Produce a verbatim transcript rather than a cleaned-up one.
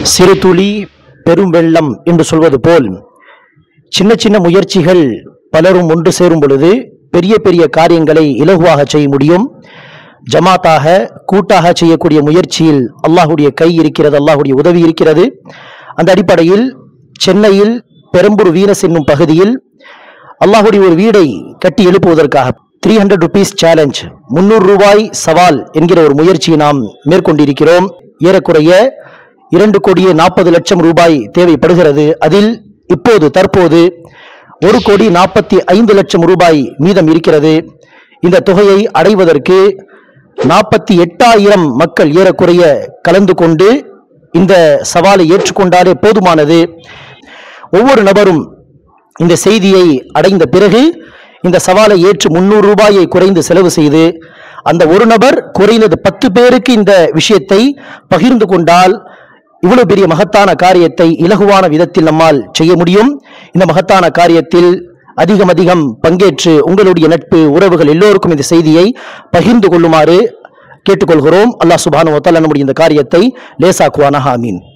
சிறு துளி பெரும் வெள்ளம் என்று சொல்வது போல் சின்ன சின்ன முயற்சிகள் பலரும் ஒன்று சேரும் பொழுது பெரிய பெரிய காரியங்களை இலகுவாக செய்ய முடியும். ஜமாத்தாக கூட்டாக செய்யக்கூடிய முயற்சியில் அல்லாஹுடைய கை இருக்கிறது, அல்லாஹுடைய உதவி இருக்கிறது. அந்த அடிப்படையில் சென்னையில் பெரம்பூர் வீனஸ் என்னும் பகுதியில் அல்லாஹுடைய ஒரு வீடை கட்டி எழுப்புவதற்காக த்ரீ ஹண்ட்ரட் ருபீஸ் சேலஞ்ச், முன்னூறு ரூபாய் சவால் என்கிற ஒரு முயற்சியை நாம் மேற்கொண்டிருக்கிறோம். ஏறக்குறைய இரண்டு கோடியே நாற்பது லட்சம் ரூபாய் தேவைப்படுகிறது. அதில் இப்போது தற்போது ஒரு கோடி நாற்பத்தி ஐந்து லட்சம் ரூபாய் மீதம் இருக்கிறது. இந்த தொகையை அடைவதற்கு நாற்பத்தி எட்டாயிரம் மக்கள் ஏறக்குறைய கலந்து கொண்டு இந்த சவாலை ஏற்றுக்கொண்டாலே போதுமானது. ஒவ்வொரு நபரும் இந்த செய்தியை அடைந்த பிறகு இந்த சவாலை ஏற்று முன்னூறு ரூபாயை குறைந்து செலவு செய்து அந்த ஒரு நபர் குறைந்தது பத்து பேருக்கு இந்த விஷயத்தை பகிர்ந்து கொண்டால் இவ்வளவு பெரிய மகத்தான காரியத்தை இலகுவான விதத்தில் நம்மால் செய்ய முடியும். இந்த மகத்தான காரியத்தில் அதிகம் அதிகம் பங்கேற்று உங்களுடைய நட்பு உறவுகள் எல்லோருக்கும் இந்த செய்தியை பகிர்ந்து கொள்ளுமாறு கேட்டுக்கொள்கிறோம். அல்லாஹ் சுப்ஹானஹு வ தஆலா நம்முடைய இந்த காரியத்தை லேசாக்குவானாக. ஆமீன்.